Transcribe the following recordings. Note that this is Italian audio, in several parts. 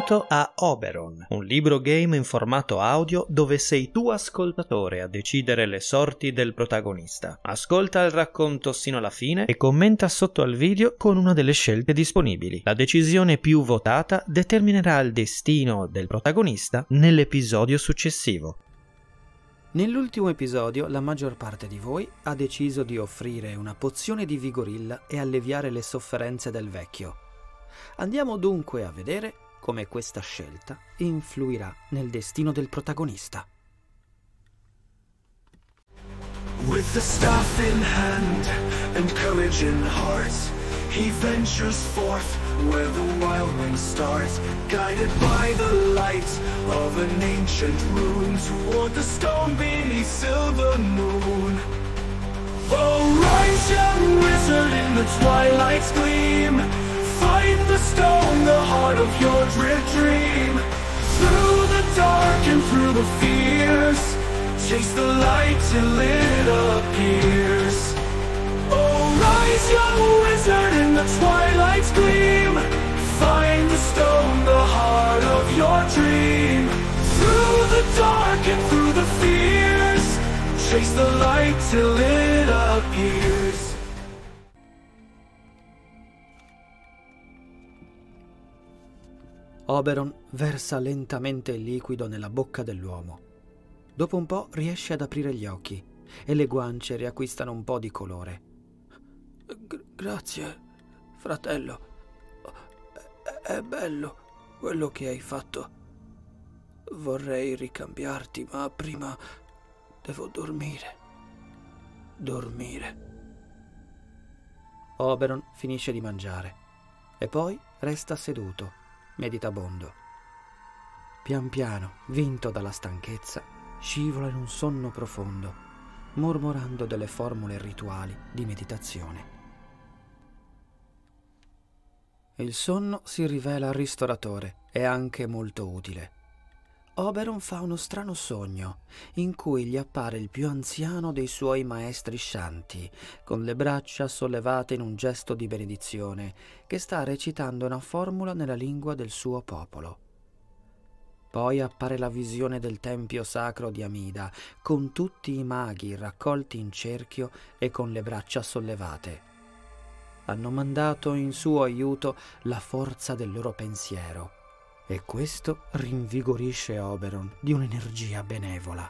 Benvenuto a Oberon, un libro game in formato audio dove sei tu ascoltatore a decidere le sorti del protagonista. Ascolta il racconto sino alla fine e commenta sotto al video con una delle scelte disponibili. La decisione più votata determinerà il destino del protagonista nell'episodio successivo. Nell'ultimo episodio la maggior parte di voi ha deciso di offrire una pozione di vigorilla e alleviare le sofferenze del vecchio. Andiamo dunque a vedere come questa scelta influirà nel destino del protagonista. With the staff in hand and courage in heart, he ventures forth where the wild ring starts, guided by the light of an ancient rune toward the stone beneath silver moon. Oh, rise, young wizard, in the twilight's gleam. Find the stone, the heart of your dream. Through the dark and through the fears, chase the light till it appears. Oh, rise, young wizard, in the twilight's gleam. Find the stone, the heart of your dream. Through the dark and through the fears, chase the light till it appears. Oberon versa lentamente il liquido nella bocca dell'uomo. Dopo un po' riesce ad aprire gli occhi e le guance riacquistano un po' di colore. Grazie, fratello. È bello quello che hai fatto. Vorrei ricambiarti, ma prima devo dormire. Oberon finisce di mangiare e poi resta seduto, meditabondo. Pian piano, vinto dalla stanchezza, scivola in un sonno profondo, mormorando delle formule rituali di meditazione. Il sonno si rivela ristoratore e anche molto utile. Oberon fa uno strano sogno in cui gli appare il più anziano dei suoi maestri shanti, con le braccia sollevate in un gesto di benedizione, che sta recitando una formula nella lingua del suo popolo. Poi appare la visione del tempio sacro di Amida, con tutti i maghi raccolti in cerchio e con le braccia sollevate. Hanno mandato in suo aiuto la forza del loro pensiero, e questo rinvigorisce Oberon di un'energia benevola.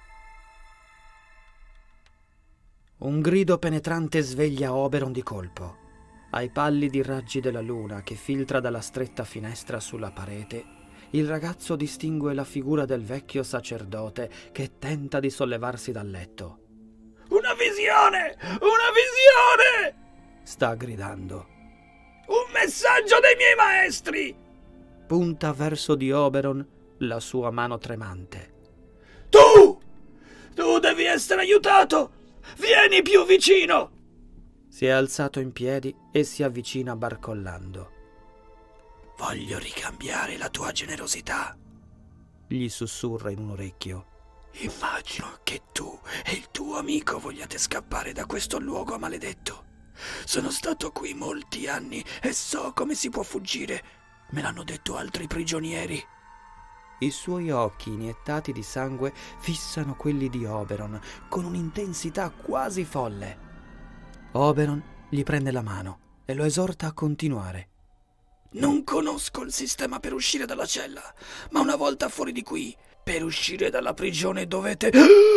Un grido penetrante sveglia Oberon di colpo. Ai pallidi raggi della luna che filtra dalla stretta finestra sulla parete, il ragazzo distingue la figura del vecchio sacerdote che tenta di sollevarsi dal letto. Una visione! Una visione! Sta gridando. Un messaggio dei miei maestri! Punta verso di Oberon la sua mano tremante. Tu devi essere aiutato! Vieni più vicino! Si è alzato in piedi e si avvicina barcollando. Voglio ricambiare la tua generosità, gli sussurra in un orecchio. Immagino che tu e il tuo amico vogliate scappare da questo luogo maledetto. Sono stato qui molti anni e so come si può fuggire. Me l'hanno detto altri prigionieri. I suoi occhi iniettati di sangue fissano quelli di Oberon con un'intensità quasi folle. Oberon gli prende la mano e lo esorta a continuare. Non conosco il sistema per uscire dalla cella, ma una volta fuori di qui, per uscire dalla prigione dovete...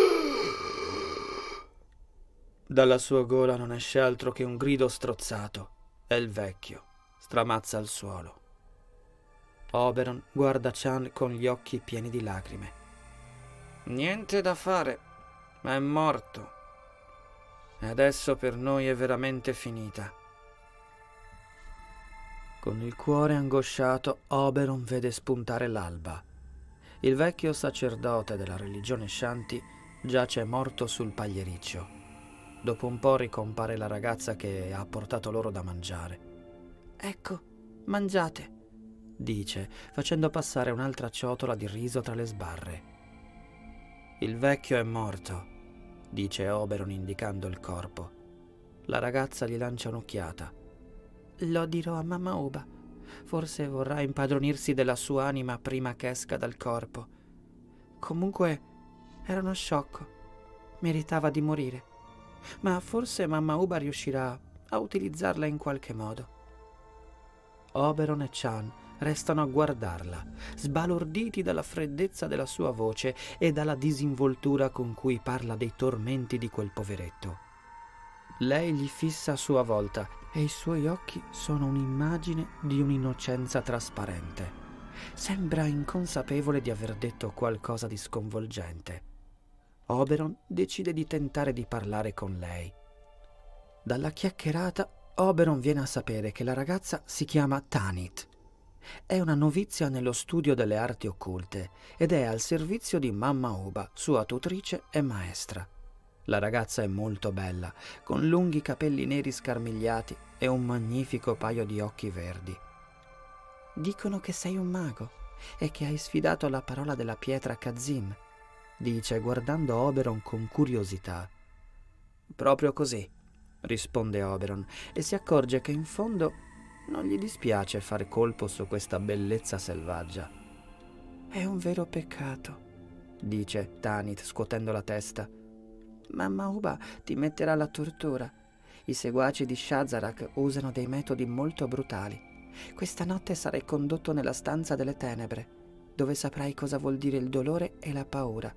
Dalla sua gola non esce altro che un grido strozzato e il vecchio stramazza al suolo. Oberon guarda Chan con gli occhi pieni di lacrime. Niente da fare, è morto. E adesso per noi è veramente finita. Con il cuore angosciato, Oberon vede spuntare l'alba. Il vecchio sacerdote della religione Shanti giace morto sul pagliericcio. Dopo un po' ricompare la ragazza che ha portato loro da mangiare. Ecco, mangiate, dice, facendo passare un'altra ciotola di riso tra le sbarre. Il vecchio è morto, dice Oberon indicando il corpo. La ragazza gli lancia un'occhiata. Lo dirò a mamma Uba. Forse vorrà impadronirsi della sua anima prima che esca dal corpo. Comunque era uno sciocco. Meritava di morire. Ma forse mamma Uba riuscirà a utilizzarla in qualche modo. Oberon e Chan restano a guardarla, sbalorditi dalla freddezza della sua voce e dalla disinvoltura con cui parla dei tormenti di quel poveretto. Lei gli fissa a sua volta e i suoi occhi sono un'immagine di un'innocenza trasparente. Sembra inconsapevole di aver detto qualcosa di sconvolgente. Oberon decide di tentare di parlare con lei. Dalla chiacchierata Oberon viene a sapere che la ragazza si chiama Tanith. È una novizia nello studio delle arti occulte ed è al servizio di mamma Uba, sua tutrice e maestra. La ragazza è molto bella, con lunghi capelli neri scarmigliati e un magnifico paio di occhi verdi. Dicono che sei un mago e che hai sfidato la parola della pietra Kazim, dice guardando Oberon con curiosità. Proprio così, risponde Oberon e si accorge che in fondo non gli dispiace fare colpo su questa bellezza selvaggia. È un vero peccato, dice Tanith scuotendo la testa. Mamma Uba ti metterà alla tortura. I seguaci di Shazarak usano dei metodi molto brutali. Questa notte sarai condotto nella stanza delle tenebre, dove saprai cosa vuol dire il dolore e la paura.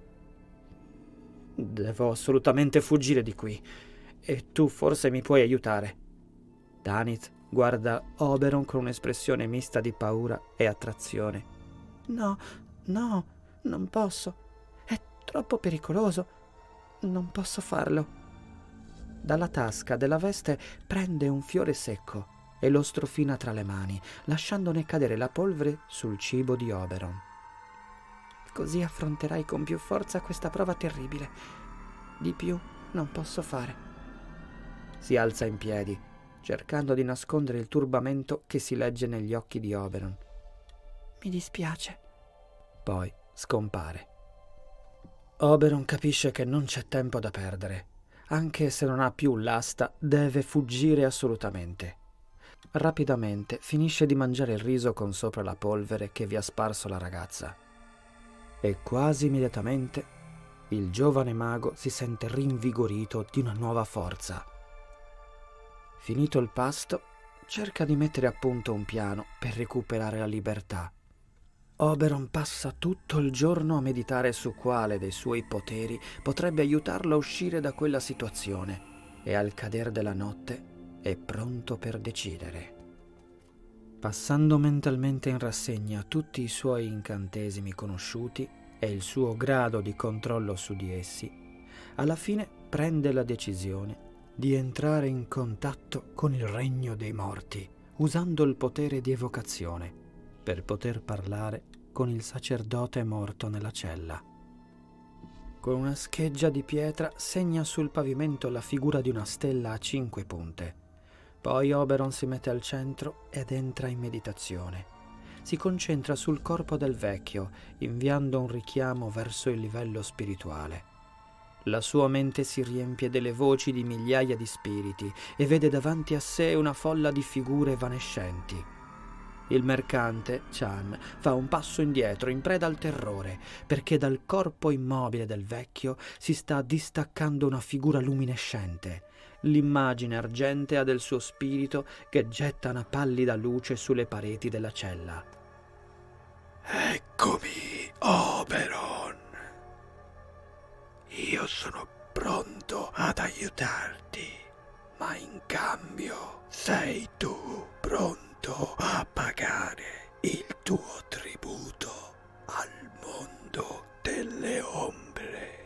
Devo assolutamente fuggire di qui, e tu forse mi puoi aiutare. Tanith guarda Oberon con un'espressione mista di paura e attrazione. No, non posso. È troppo pericoloso. Non posso farlo. Dalla tasca della veste prende un fiore secco e lo strofina tra le mani, lasciandone cadere la polvere sul cibo di Oberon. Così affronterai con più forza questa prova terribile. Di più non posso fare. Si alza in piedi, cercando di nascondere il turbamento che si legge negli occhi di Oberon. Mi dispiace. Poi scompare. Oberon capisce che non c'è tempo da perdere. Anche se non ha più l'asta, deve fuggire assolutamente. Rapidamente finisce di mangiare il riso con sopra la polvere che vi ha sparso la ragazza. E quasi immediatamente il giovane mago si sente rinvigorito di una nuova forza. Finito il pasto, cerca di mettere a punto un piano per recuperare la libertà. Oberon passa tutto il giorno a meditare su quale dei suoi poteri potrebbe aiutarlo a uscire da quella situazione e al cader della notte è pronto per decidere. Passando mentalmente in rassegna tutti i suoi incantesimi conosciuti e il suo grado di controllo su di essi, alla fine prende la decisione di entrare in contatto con il regno dei morti, usando il potere di evocazione, per poter parlare con il sacerdote morto nella cella. Con una scheggia di pietra segna sul pavimento la figura di una stella a 5 punte. Poi Oberon si mette al centro ed entra in meditazione. Si concentra sul corpo del vecchio, inviando un richiamo verso il livello spirituale. La sua mente si riempie delle voci di migliaia di spiriti e vede davanti a sé una folla di figure evanescenti. Il mercante, Chan, fa un passo indietro in preda al terrore, perché dal corpo immobile del vecchio si sta distaccando una figura luminescente, l'immagine argentea del suo spirito che getta una pallida luce sulle pareti della cella. Eccomi, Oberon. Io sono pronto ad aiutarti, ma in cambio sei tu pronto a pagare il tuo tributo al mondo delle ombre.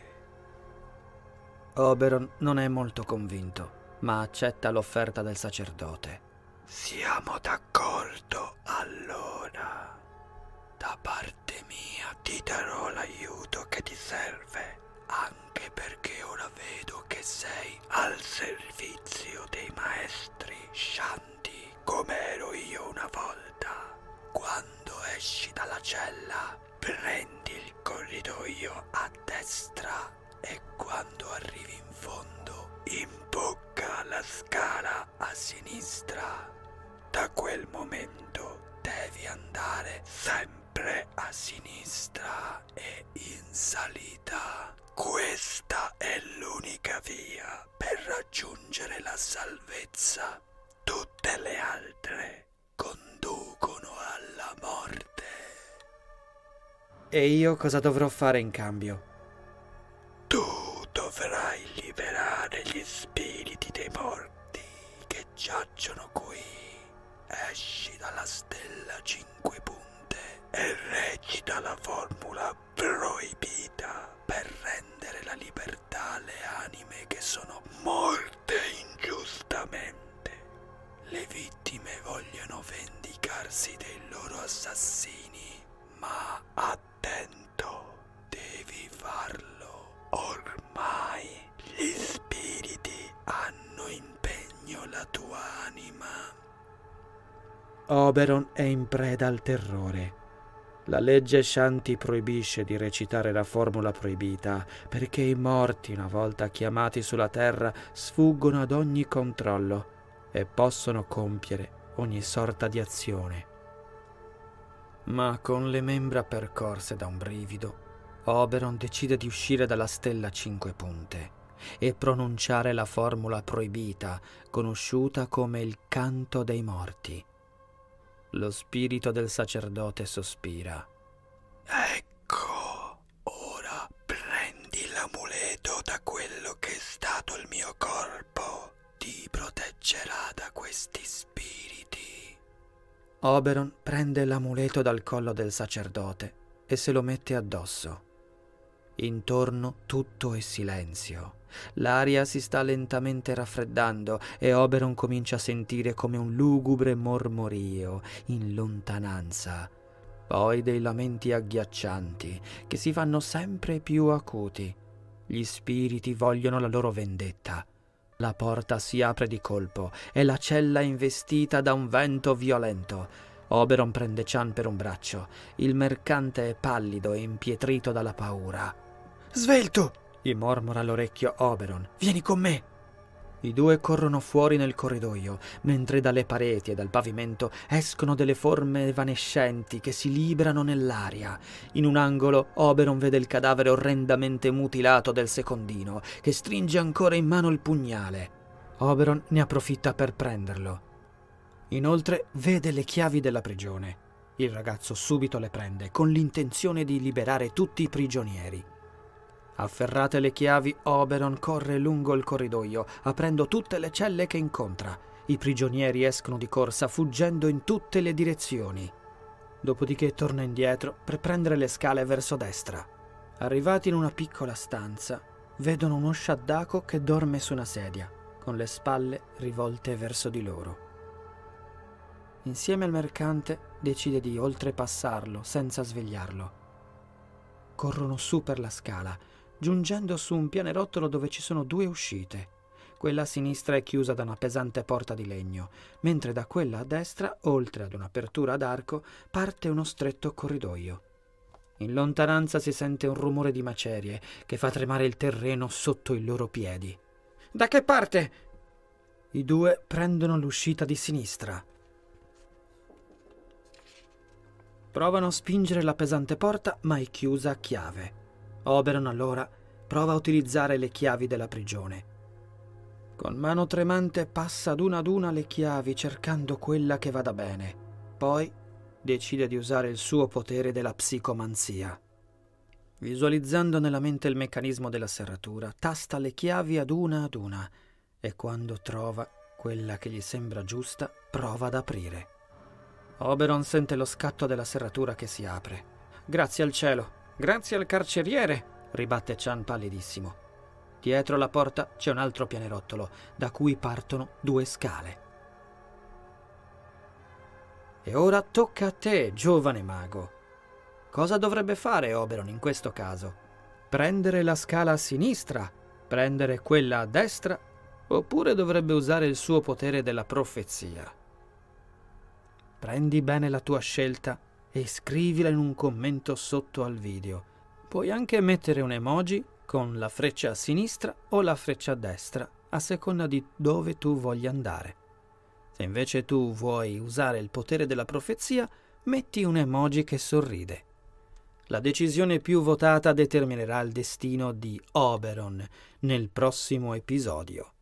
Oberon non è molto convinto, ma accetta l'offerta del sacerdote. Siamo d'accordo, allora. Da parte mia ti darò l'aiuto che ti serve, anche perché ora vedo che sei al servizio dei maestri Shanti, come ero io una volta. Quando esci dalla cella, prendi il corridoio a destra e quando arrivi in fondo, imbocca la scala a sinistra. Da quel momento devi andare sempre a sinistra e in salita. Questa è l'unica via per raggiungere la salvezza. Tutte le altre conducono alla morte. E io cosa dovrò fare in cambio? Tu dovrai liberare gli spiriti dei morti che giacciono qui. Esci dalla stella 5 punte e recita la formula proibita per rendere la libertà alle anime che sono morte ingiustamente. Le vittime vogliono vendicarsi dei loro assassini, ma attento, devi farlo. Ormai gli spiriti hanno in pegno la tua anima. Oberon è in preda al terrore. La legge Shanti proibisce di recitare la formula proibita perché i morti, una volta chiamati sulla terra, sfuggono ad ogni controllo e possono compiere ogni sorta di azione. Ma con le membra percorse da un brivido, Oberon decide di uscire dalla stella 5 punte e pronunciare la formula proibita, conosciuta come il canto dei morti. Lo spirito del sacerdote sospira. Ecco, ora prendi l'amuleto da quello che è stato il mio corpo. Ti proteggerà da questi spiriti. Oberon prende l'amuleto dal collo del sacerdote e se lo mette addosso. Intorno tutto è silenzio. L'aria si sta lentamente raffreddando e Oberon comincia a sentire come un lugubre mormorio in lontananza. Poi dei lamenti agghiaccianti che si fanno sempre più acuti. Gli spiriti vogliono la loro vendetta. La porta si apre di colpo e la cella è investita da un vento violento. Oberon prende Chan per un braccio. Il mercante è pallido e impietrito dalla paura. «Svelto!» gli mormora all'orecchio Oberon. «Vieni con me!» I due corrono fuori nel corridoio, mentre dalle pareti e dal pavimento escono delle forme evanescenti che si librano nell'aria. In un angolo Oberon vede il cadavere orrendamente mutilato del secondino, che stringe ancora in mano il pugnale. Oberon ne approfitta per prenderlo. Inoltre vede le chiavi della prigione. Il ragazzo subito le prende, con l'intenzione di liberare tutti i prigionieri. Afferrate le chiavi, Oberon corre lungo il corridoio, aprendo tutte le celle che incontra. I prigionieri escono di corsa, fuggendo in tutte le direzioni. Dopodiché torna indietro per prendere le scale verso destra. Arrivati in una piccola stanza, vedono uno sciaddaco che dorme su una sedia, con le spalle rivolte verso di loro. Insieme al mercante decide di oltrepassarlo senza svegliarlo. Corrono su per la scala, giungendo su un pianerottolo dove ci sono 2 uscite. Quella a sinistra è chiusa da una pesante porta di legno, mentre da quella a destra, oltre ad un'apertura ad arco, parte uno stretto corridoio. In lontananza si sente un rumore di macerie che fa tremare il terreno sotto i loro piedi. «Da che parte?» I due prendono l'uscita di sinistra. Provano a spingere la pesante porta, ma è chiusa a chiave. Oberon allora prova a utilizzare le chiavi della prigione. Con mano tremante passa ad una le chiavi cercando quella che vada bene. Poi decide di usare il suo potere della psicomanzia. Visualizzando nella mente il meccanismo della serratura, tasta le chiavi ad una e quando trova quella che gli sembra giusta, prova ad aprire. Oberon sente lo scatto della serratura che si apre. «Grazie al cielo! Grazie al carceriere!» ribatte Chan pallidissimo. Dietro la porta c'è un altro pianerottolo, da cui partono 2 scale. E ora tocca a te, giovane mago. Cosa dovrebbe fare Oberon in questo caso? Prendere la scala a sinistra? Prendere quella a destra? Oppure dovrebbe usare il suo potere della profezia? Prendi bene la tua scelta e scrivila in un commento sotto al video. Puoi anche mettere un emoji con la freccia a sinistra o la freccia a destra, a seconda di dove tu voglia andare. Se invece tu vuoi usare il potere della profezia, metti un emoji che sorride. La decisione più votata determinerà il destino di Oberon nel prossimo episodio.